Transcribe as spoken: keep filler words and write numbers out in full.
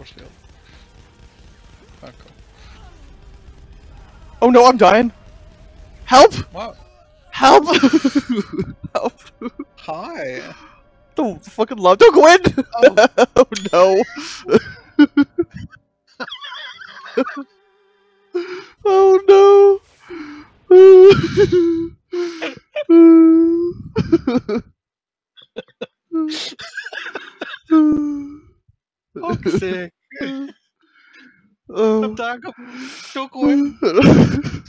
Force field. Okay. Oh no, I'm dying. Help! What? Help! Help! Hi. Don't fucking love. Don't go in! Oh, Oh no! Oh no! I'm sick. Oh. I'm dying. Don't go in.